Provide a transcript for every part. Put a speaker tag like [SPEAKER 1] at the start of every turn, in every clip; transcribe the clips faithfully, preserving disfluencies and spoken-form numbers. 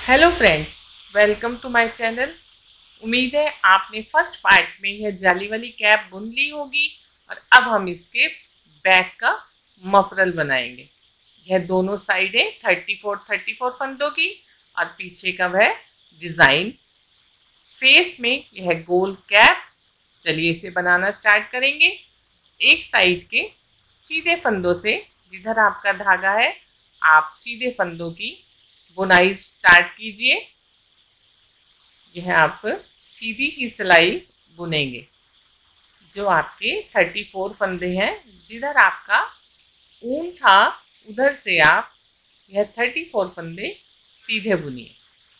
[SPEAKER 1] Hello friends, welcome to my channel. उम्मीद है आपने फर्स्ट पार्ट में यह जाली वाली कैप बुन ली होगी और अब हम इसके बैक का मफरल बनाएंगे। यह दोनों साइडें थर्टी फोर थर्टी फोर फंदों की और पीछे का वह डिजाइन, फेस में यह गोल कैप। चलिए इसे बनाना स्टार्ट करेंगे। एक साइड के सीधे फंदों से, जिधर आपका धागा है, आप सीधे फंदों की बुनाई स्टार्ट कीजिए। यह आप सीधी ही सिलाई बुनेंगे। जो आपके थर्टी फोर फंदे हैं, जिधर आपका ऊन था उधर से आप यह थर्टी फोर फंदे सीधे बुनिए।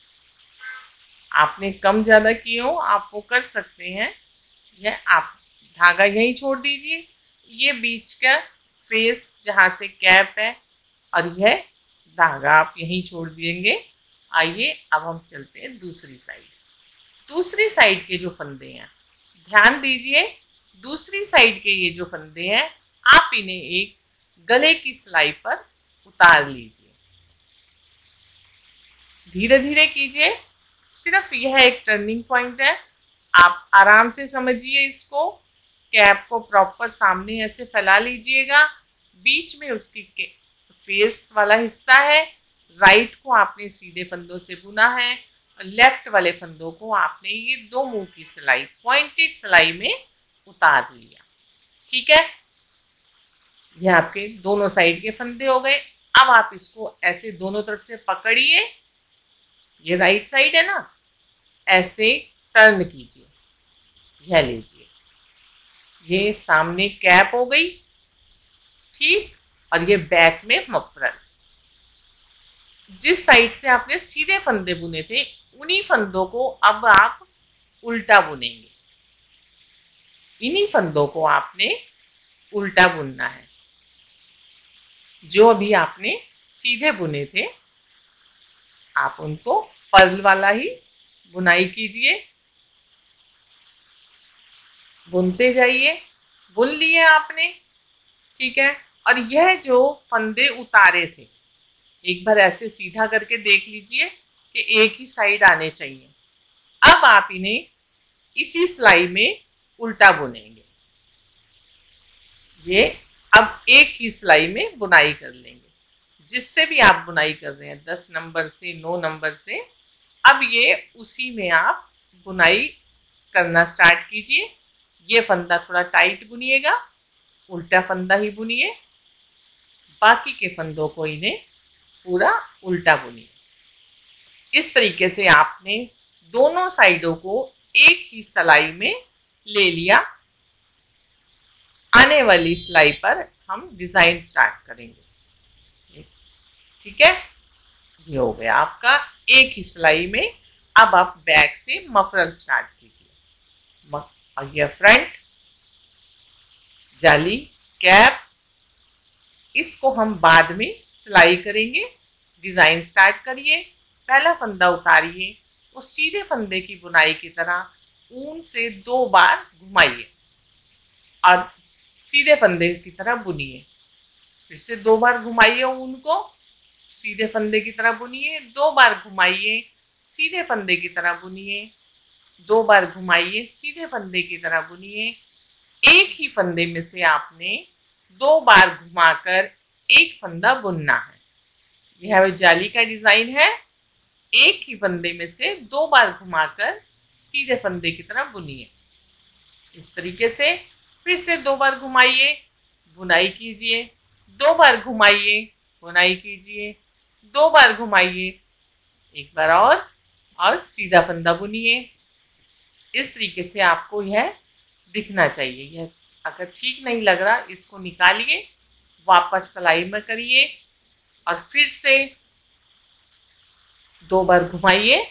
[SPEAKER 1] आपने कम ज्यादा किए हो आप वो कर सकते हैं। यह आप धागा यहीं छोड़ दीजिए। ये बीच का फेस जहां से कैप है और यह धागा आप यहीं छोड़ देंगे। आइए अब हम चलते हैं दूसरी साइड। दूसरी साइड के जो फंदे हैं, ध्यान दीजिए, दूसरी साइड के ये जो फंदे हैं, आप इन्हें एक गले की सिलाई पर उतार लीजिए। धीरे धीरे कीजिए, सिर्फ यह एक टर्निंग पॉइंट है। आप आराम से समझिए इसको। कैप को प्रॉपर सामने ऐसे फैला लीजिएगा। बीच में उसकी फेस वाला हिस्सा है। राइट को आपने सीधे फंदों से बुना है और लेफ्ट वाले फंदों को आपने ये दो मुंह की सिलाई, पॉइंटेड सिलाई में उतार लिया। ठीक है, ये आपके दोनों साइड के फंदे हो गए। अब आप इसको ऐसे दोनों तरफ से पकड़िए। ये राइट साइड है ना, ऐसे टर्न कीजिए। यह लीजिए, ये सामने कैप हो गई, ठीक, और ये बैक में मफरल। जिस साइड से आपने सीधे फंदे बुने थे, उन्हीं फंदों को अब आप उल्टा बुनेंगे। इन्हीं फंदों को आपने उल्टा बुनना है। जो अभी आपने सीधे बुने थे, आप उनको पर्ल वाला ही बुनाई कीजिए। बुनते जाइए। बुन लिए आपने, ठीक है। और यह जो फंदे उतारे थे, एक बार ऐसे सीधा करके देख लीजिए कि एक ही साइड आने चाहिए। अब आप इन्हें इसी सिलाई में उल्टा बुनेंगे। ये अब एक ही सिलाई में बुनाई कर लेंगे। जिससे भी आप बुनाई कर रहे हैं, दस नंबर से, नौ नंबर से, अब ये उसी में आप बुनाई करना स्टार्ट कीजिए। ये फंदा थोड़ा टाइट बुनिएगा, उल्टा फंदा ही बुनिए। बाकी के फंदों को इन्हें पूरा उल्टा बुनिए। इस तरीके से आपने दोनों साइडों को एक ही सिलाई में ले लिया। आने वाली सिलाई पर हम डिजाइन स्टार्ट करेंगे। ठीक है, ये हो गया आपका एक ही सिलाई में। अब आप बैक से मफरल स्टार्ट कीजिए। और यह फ्रंट, जाली, कैप, इसको हम बाद में सिलाई करेंगे। डिजाइन स्टार्ट करिए। पहला फंदा उतारिए, उस सीधे फंदे की बुनाई की तरह ऊन से दो बार घुमाइए और सीधे फंदे की तरह बुनिए। फिर से दो बार घुमाइए ऊन को, सीधे फंदे की तरह बुनिए। दो बार घुमाइए, सीधे फंदे की तरह बुनिए। दो बार घुमाइए, सीधे फंदे की तरह बुनिए। एक ही फंदे में से आपने दो बार घुमाकर एक फंदा बुनना है। यह जाली का डिजाइन है। एक ही फंदे में से दो बार घुमाकर सीधे फंदे की तरह बुनिए। इस तरीके से फिर से दो बार घुमाइए, बुनाई कीजिए। दो बार घुमाइए, बुनाई कीजिए। दो बार घुमाइए, एक बार और और सीधा फंदा बुनिए। इस तरीके से आपको यह दिखना चाहिए। यह अगर ठीक नहीं लग रहा, इसको निकालिए, वापस सिलाई में करिए और फिर से दो बार घुमाइए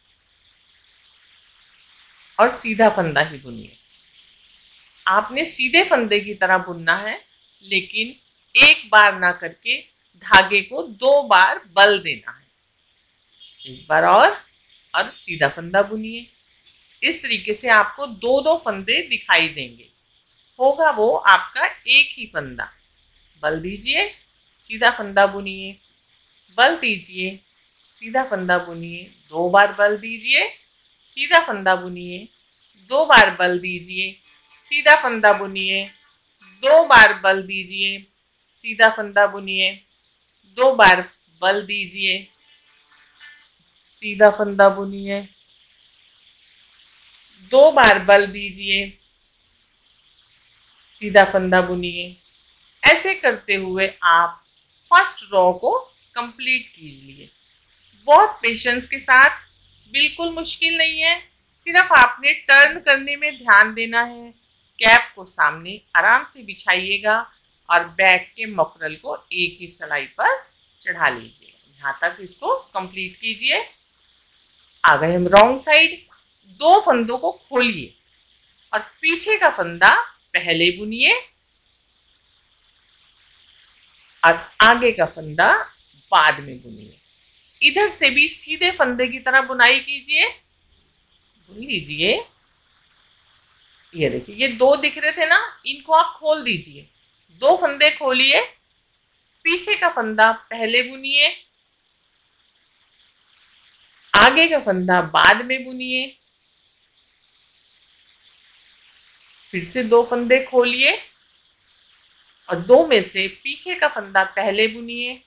[SPEAKER 1] और सीधा फंदा ही बुनिए। आपने सीधे फंदे की तरह बुनना है, लेकिन एक बार ना करके धागे को दो बार बल देना है। एक बार और और सीधा फंदा बुनिए। इस तरीके से आपको दो दो फंदे दिखाई देंगे। होगा वो आपका एक ही फंदा। बल दीजिए, सीधा फंदा बुनिए, बल दीजिए, सीधा फंदा बुनिए, दो बार बल दीजिए, सीधा फंदा बुनिए, दो बार बल दीजिए, सीधा फंदा बुनिए, दो बार बल दीजिए, सीधा फंदा बुनिए, दो बार बल दीजिए, सीधा फंदा बुनिए, दो बार बल दीजिए, सीधा फंदा बुनिए। ऐसे करते हुए आप फर्स्ट रो को कंप्लीट कीजिए। बहुत पेशेंस के साथ, बिल्कुल मुश्किल नहीं है, सिर्फ आपने टर्न करने में ध्यान देना है। कैप को सामने आराम से बिछाइएगा और बैक के मफरल को एक ही सिलाई पर चढ़ा लीजिए। यहाँ तक इसको कंप्लीट कीजिए। आ गए हम रॉन्ग साइड। दो फंदों को खोलिए और पीछे का फंदा पहले बुनिए और आगे का फंदा बाद में बुनिए। इधर से भी सीधे फंदे की तरह बुनाई कीजिए। बुन लीजिए। ये देखिए, ये दो दिख रहे थे ना, इनको आप खोल दीजिए। दो फंदे खोलिए, पीछे का फंदा पहले बुनिए, आगे का फंदा बाद में बुनिए। फिर से दो फंदे खोलिए और दो में से पीछे का फंदा पहले बुनिए,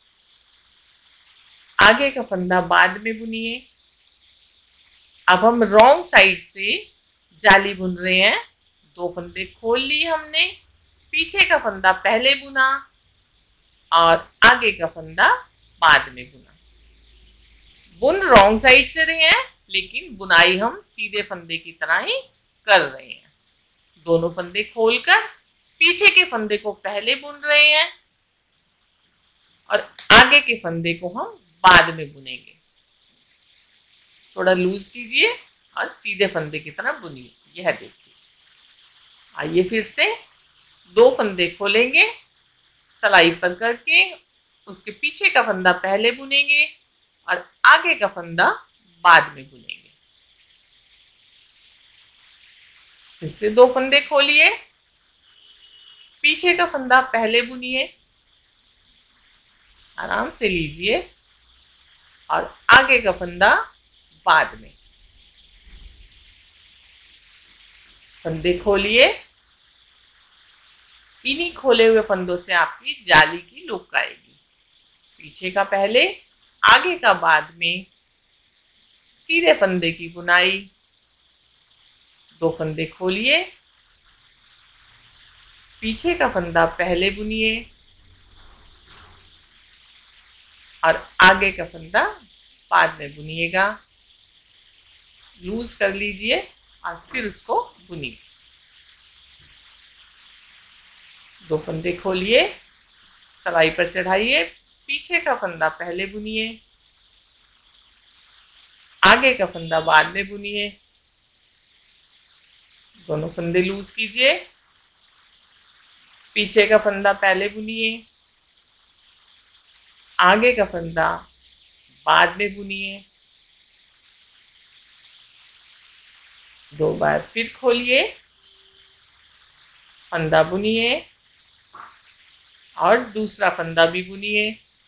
[SPEAKER 1] आगे का फंदा बाद में बुनिए। अब हम रॉन्ग साइड से जाली बुन रहे हैं। दो फंदे खोल लिए हमने, पीछे का फंदा पहले बुना और आगे का फंदा बाद में बुना। बुन रॉन्ग साइड से रहे हैं, लेकिन बुनाई हम सीधे फंदे की तरह ही कर रहे हैं। दोनों फंदे खोलकर पीछे के फंदे को पहले बुन रहे हैं और आगे के फंदे को हम बाद में बुनेंगे। थोड़ा लूज कीजिए और सीधे फंदे की तरह बुनिए। यह देखिए। आइए फिर से दो फंदे खोलेंगे, सिलाई पर करके उसके पीछे का फंदा पहले बुनेंगे और आगे का फंदा बाद में बुनेंगे। फिर से दो फंदे खोलिए, पीछे का फंदा पहले बुनिए, आराम से लीजिए और आगे का फंदा बाद में। फंदे खोलिए। इन्हीं खोले हुए फंदों से आपकी जाली की लुक आएगी। पीछे का पहले, आगे का बाद में, सीधे फंदे की बुनाई। दो फंदे खोलिए, पीछे का फंदा पहले बुनिए और आगे का फंदा बाद में बुनिएगा। लूज कर लीजिए और फिर उसको बुनिए। दो फंदे खोलिए, सिलाई पर चढ़ाइए, पीछे का फंदा पहले बुनिए, आगे का फंदा बाद में बुनिए। दोनों फंदे लूज कीजिए, पीछे का फंदा पहले बुनिए, आगे का फंदा बाद में बुनिए। दो बार फिर खोलिए, फंदा बुनिए और दूसरा फंदा भी बुनिए।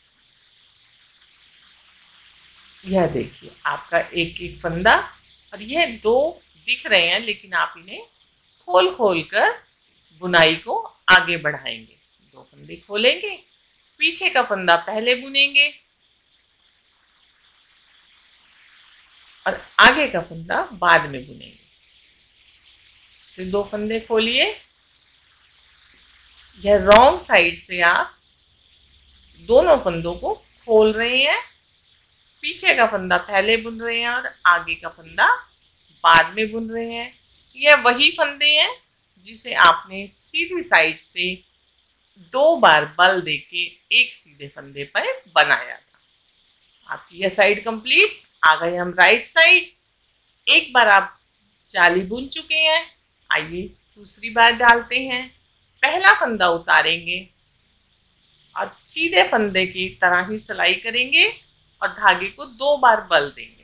[SPEAKER 1] यह देखिए, आपका एक एक फंदा, और यह दो दिख रहे हैं, लेकिन आप इन्हें खोल खोल कर बुनाई को आगे बढ़ाएंगे। दो फंदे खोलेंगे, पीछे का फंदा पहले बुनेंगे और आगे का फंदा बाद में बुनेंगे। फिर दो फंदे खोलिए। यह रॉन्ग साइड से आप दोनों फंदों को खोल रहे हैं, पीछे का फंदा पहले बुन रहे हैं और आगे का फंदा बाद में बुन रहे हैं। यह वही फंदे हैं जिसे आपने सीधी साइड से दो बार बल देके एक सीधे फंदे पर बनाया था। आपकी यह साइड कंप्लीट। आ गए हम राइट साइड। एक बार आप जाली बुन चुके हैं, आइए दूसरी बार डालते हैं। पहला फंदा उतारेंगे और सीधे फंदे की तरह ही सिलाई करेंगे और धागे को दो बार बल देंगे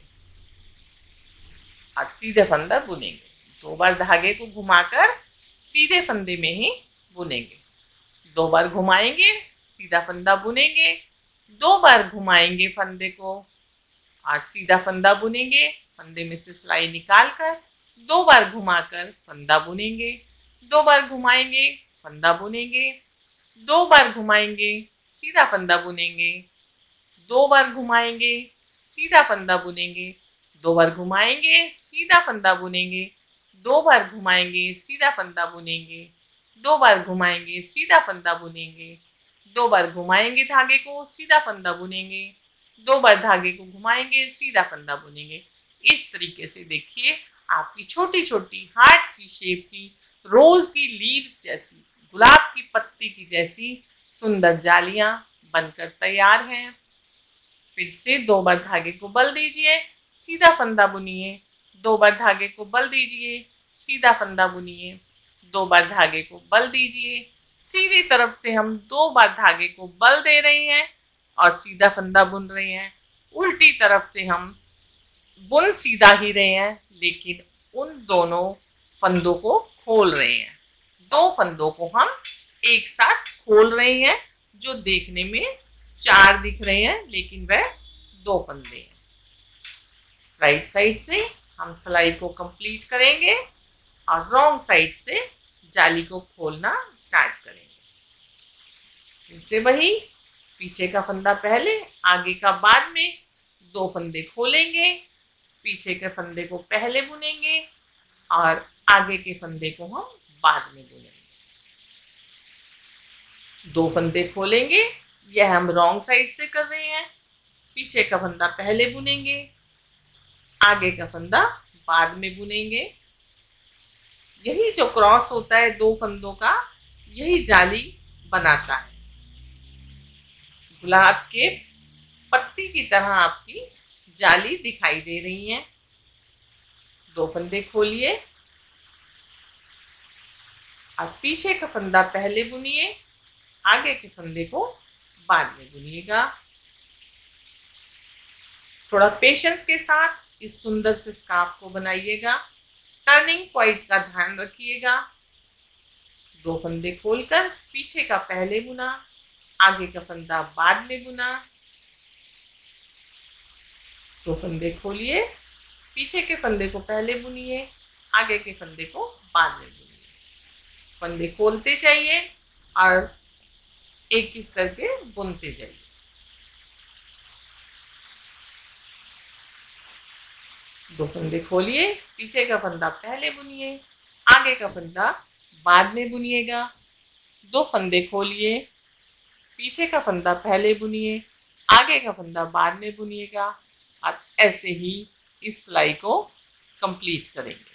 [SPEAKER 1] और सीधे फंदा बुनेंगे। दो बार धागे को घुमाकर सीधे फंदे में ही बुनेंगे। दो बार घुमाएंगे, सीधा फंदा बुनेंगे, दो बार घुमाएंगे फंदे को, और सीधा फंदा बुनेंगे। फंदे में से सिलाई निकालकर दो बार घुमाकर फंदा बुनेंगे, दो बार घुमाएंगे फंदा बुनेंगे, दो बार घुमाएंगे सीधा फंदा बुनेंगे, दो बार घुमाएंगे सीधा फंदा बुनेंगे, दो बार घुमाएंगे सीधा फंदा बुनेंगे, दो बार घुमाएंगे सीधा फंदा बुनेंगे, दो बार घुमाएंगे सीधा फंदा बुनेंगे, दो बार घुमाएंगे धागे को सीधा फंदा बुनेंगे, दो बार धागे को घुमाएंगे सीधा फंदा बुनेंगे। इस तरीके से देखिए आपकी छोटी छोटी हार्ट की शेप की, रोज की लीव्स जैसी, गुलाब की पत्ती की जैसी सुंदर जालियां बनकर तैयार हैं। फिर से दो बार धागे को बल दीजिए, सीधा फंदा बुनिए, दो बार धागे को बल दीजिए, सीधा फंदा बुनिए, दो बार धागे को बल दीजिए। सीधी तरफ से हम दो बार धागे को बल दे रहे हैं और सीधा फंदा बुन रहे हैं। उल्टी तरफ से हम बुन सीधा ही रहे हैं, लेकिन उन दोनों फंदों को खोल रहे हैं। दो फंदों को हम एक साथ खोल रहे हैं, जो देखने में चार दिख रहे हैं लेकिन वह दो फंदे हैं। राइट साइड से हम सिलाई को कंप्लीट करेंगे और रॉन्ग साइड से जाली को खोलना स्टार्ट करेंगे। फिर से वही, पीछे का फंदा पहले, आगे का बाद में, दो फंदे खोलेंगे, पीछे के फंदे को पहले बुनेंगे और आगे के फंदे को हम बाद में बुनेंगे। दो फंदे खोलेंगे, यह हम रॉन्ग साइड से कर रहे हैं। पीछे का फंदा पहले बुनेंगे, आगे का फंदा बाद में बुनेंगे। यही जो क्रॉस होता है दो फंदों का, यही जाली बनाता है। गुलाब के पत्ती की तरह आपकी जाली दिखाई दे रही है। दो फंदे खोलिए और पीछे का फंदा पहले बुनिए, आगे के फंदे को बाद में बुनिएगा। थोड़ा पेशेंस के साथ इस सुंदर से स्कार्फ को बनाइएगा। टर्निंग पॉइंट का ध्यान रखिएगा। दो फंदे खोलकर पीछे का पहले बुना, आगे का फंदा बाद में बुना। दो फंदे खोलिए, पीछे के फंदे को पहले बुनिए, आगे के फंदे को बाद में बुनिए। फंदे खोलते जाइए और एक एक करके बुनते जाइए। दो फंदे खोलिए, पीछे का फंदा पहले बुनिए, आगे का फंदा बाद में बुनिएगा। दो फंदे खोलिए, पीछे का फंदा पहले बुनिए, आगे का फंदा बाद में बुनिएगा और ऐसे ही इस सिलाई को कंप्लीट करेंगे।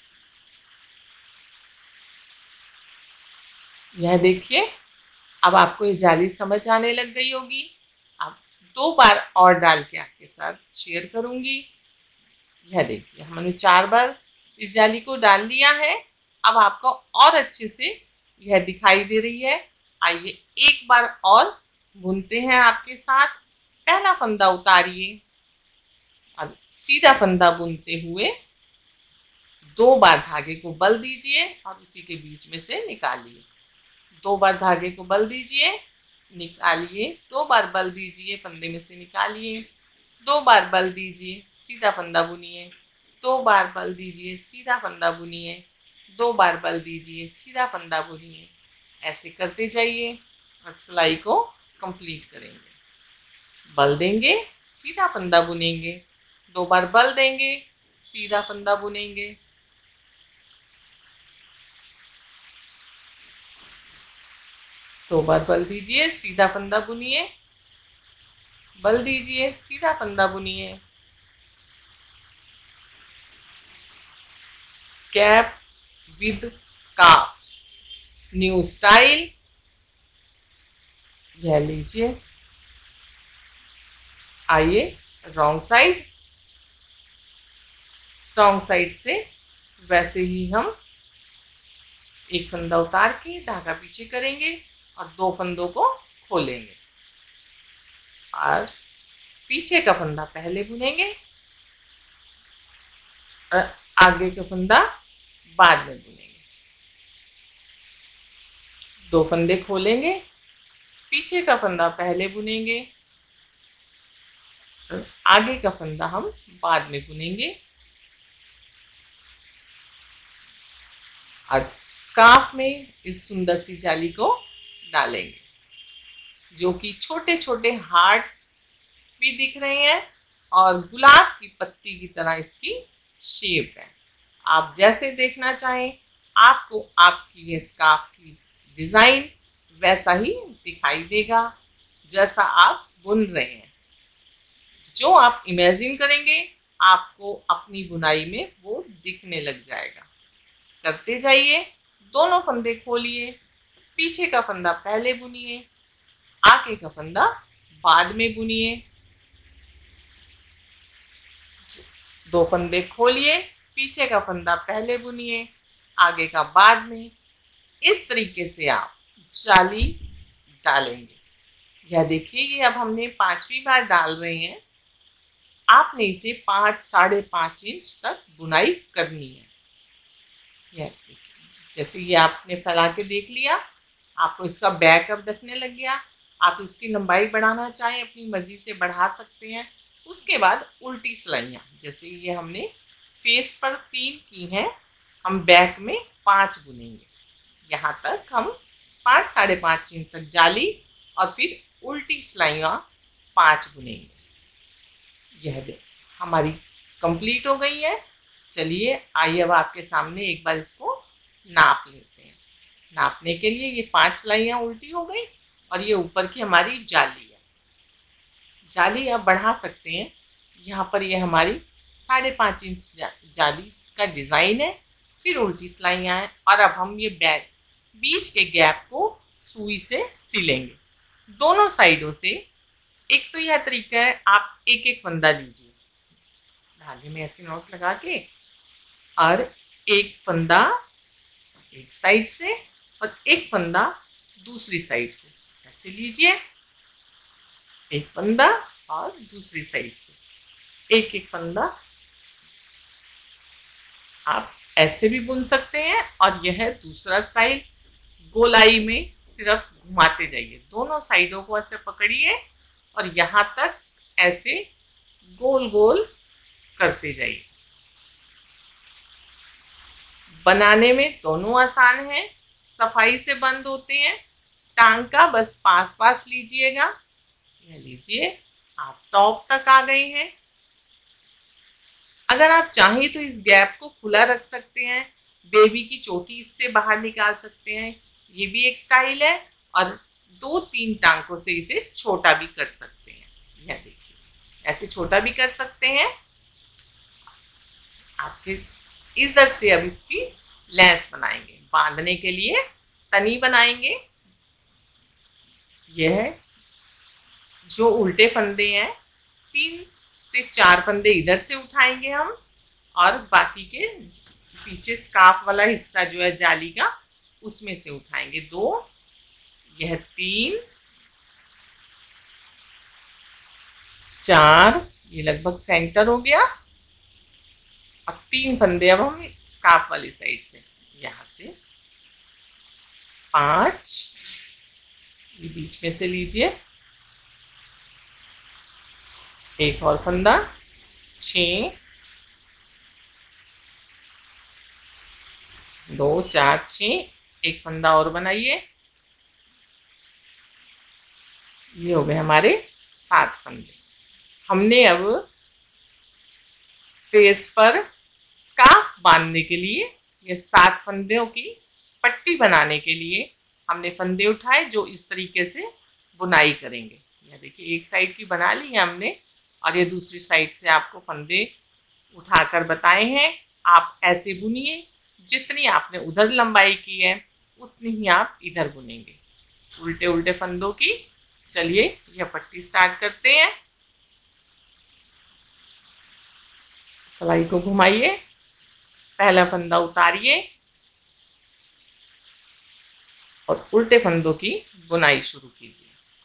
[SPEAKER 1] यह देखिए, अब आपको ये जाली समझ आने लग गई होगी। अब दो बार और डाल के आपके साथ शेयर करूंगी। यह देखिए, हमने चार बार इस जाली को डाल लिया है। अब आपको और अच्छे से यह दिखाई दे रही है। आइए एक बार और बुनते हैं आपके साथ। पहला फंदा उतारिए और सीधा फंदा बुनते हुए दो बार धागे को बल दीजिए और उसी के बीच में से निकालिए। दो बार धागे को बल दीजिए, निकालिए, दो बार बल दीजिए, फंदे में से निकालिए, दो बार बल दीजिए, सीधा फंदा बुनिए, दो बार बल दीजिए, सीधा फंदा बुनिए, दो बार बल दीजिए, सीधा फंदा बुनिए। ऐसे करते जाइए और सिलाई को कंप्लीट करेंगे। बल देंगे, सीधा फंदा बुनेंगे, दो बार बल देंगे, सीधा फंदा बुनेंगे, दो बार बल दीजिए, सीधा फंदा बुनिए, बल दीजिए, सीधा फंदा बुनिए। Cap with scarf, new style. यह लीजिए। आइए रॉन्ग साइड, रॉन्ग साइड से वैसे ही हम एक फंदा उतार के धागा पीछे करेंगे और दो फंदों को खोलेंगे और पीछे का फंदा पहले बुनेंगे और आगे का फंदा बाद में बुनेंगे। दो फंदे खोलेंगे, पीछे का फंदा पहले बुनेंगे, आगे का फंदा हम बाद में बुनेंगे। और स्कार्फ में इस सुंदर सी जाली को डालेंगे, जो कि छोटे छोटे हार्ट भी दिख रहे हैं और गुलाब की पत्ती की तरह इसकी शेप है। आप जैसे देखना चाहें आपको आपकी ये स्कार्फ की डिजाइन वैसा ही दिखाई देगा जैसा आप बुन रहे हैं। जो आप इमेजिन करेंगे आपको अपनी बुनाई में वो दिखने लग जाएगा। करते जाइए, दोनों फंदे खोलिए, पीछे का फंदा पहले बुनिए, आगे का फंदा बाद में बुनिए। दो फंदे खोलिए, पीछे का फंदा पहले बुनिए, आगे का बाद में। इस तरीके से आप जाली डालेंगे। यह देखिए, ये अब हमने पांचवी बार डाल रहे हैं। आपने इसे पांच साढ़े पांच इंच तक बुनाई करनी है। यह जैसे ये आपने फैला के देख लिया, आपको इसका बैक अब दिखने लग गया। आप इसकी लंबाई बढ़ाना चाहें अपनी मर्जी से बढ़ा सकते हैं। उसके बाद उल्टी सिलाइयाँ, जैसे ये हमने फेस पर तीन की हैं, हम बैक में पांच बुनेंगे। यहाँ तक हम पांच साढ़े पांच इंच तक जाली और फिर उल्टी सिलाइयाँ पांच बुनेंगे। यह देख हमारी कंप्लीट हो गई है। चलिए आइए अब आपके सामने एक बार इसको नाप लेते हैं। नापने के लिए ये पांच सिलाइयाँ उल्टी हो गई और ये ऊपर की हमारी जाली है। जाली आप बढ़ा सकते हैं। यहाँ पर ये हमारी साढ़े पांच इंच जा, जाली का डिजाइन है, फिर उल्टी सिलाइयाँ हैं और अब हम ये बैक बीच के गैप को सुई से सिलेंगे दोनों साइडों से। एक तो यह तरीका है, आप एक एक फंदा लीजिए धागे में ऐसे नोट लगा के, और एक फंदा एक साइड से और एक फंदा दूसरी साइड से ऐसे लीजिए। एक फंदा और दूसरी साइड से एक एक फंदा। आप ऐसे भी बुन सकते हैं और यह है दूसरा स्टाइल। गोलाई में सिर्फ घुमाते जाइए, दोनों साइडों को ऐसे पकड़िए और यहां तक ऐसे गोल गोल करते जाइए। बनाने में दोनों आसान है, सफाई से बंद होते हैं। टांग का बस पास पास लीजिएगा। यह लीजिए, आप टॉप तक आ गए हैं। अगर आप चाहें तो इस गैप को खुला रख सकते हैं, बेबी की चोटी इससे बाहर निकाल सकते हैं, ये भी एक स्टाइल है। और दो तीन टांकों से इसे छोटा भी कर सकते हैं। यह देखिए, ऐसे छोटा भी कर सकते हैं। आपके इधर से अब इसकी लेस बनाएंगे, बांधने के लिए तनी बनाएंगे। यह जो उल्टे फंदे हैं, तीन से चार फंदे इधर से उठाएंगे हम, और बाकी के पीछे स्कार्फ वाला हिस्सा जो है जाली का, उसमें से उठाएंगे दो। यह तीन चार, ये लगभग सेंटर हो गया। अब तीन फंदे अब हम स्कार्फ वाली साइड से, यहां से पांच, ये बीच में से लीजिए, एक और फंदा, छ, दो चार छ, एक फंदा और बनाइए। ये हो गए हमारे सात फंदे। हमने अब फेस पर स्कार्फ बांधने के लिए, ये सात फंदों की पट्टी बनाने के लिए हमने फंदे उठाए, जो इस तरीके से बुनाई करेंगे। यह देखिए, एक साइड की बना ली है हमने और ये दूसरी साइड से आपको फंदे उठाकर बताए हैं। आप ऐसे बुनिए, जितनी आपने उधर लंबाई की है उतनी ही आप इधर बुनेंगे, उल्टे उल्टे फंदों की। चलिए यह पट्टी स्टार्ट करते हैं। सिलाई को घुमाइए, पहला फंदा उतारिए और उल्टे फंदों की बुनाई शुरू कीजिए।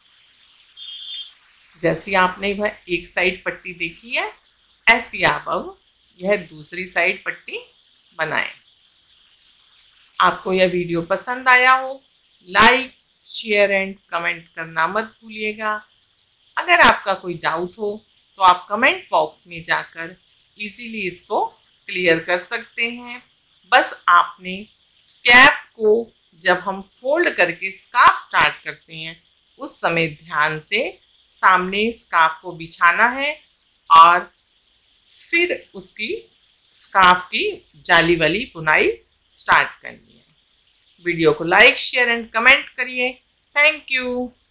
[SPEAKER 1] जैसी आपने वह एक साइड पट्टी देखी है, ऐसी आप अब यह दूसरी साइड पट्टी बनाएं। आपको यह वीडियो पसंद आया हो, लाइक शेयर एंड कमेंट करना मत भूलिएगा। अगर आपका कोई डाउट हो तो आप कमेंट बॉक्स में जाकर इजीली इसको क्लियर कर सकते हैं। बस आपने कैप को जब हम फोल्ड करके स्कार्फ स्टार्ट करते हैं उस समय ध्यान से सामने स्कार्फ को बिछाना है और फिर उसकी स्कार्फ की जाली वाली बुनाई स्टार्ट करनी है। वीडियो को लाइक शेयर एंड कमेंट करिए। Thank you.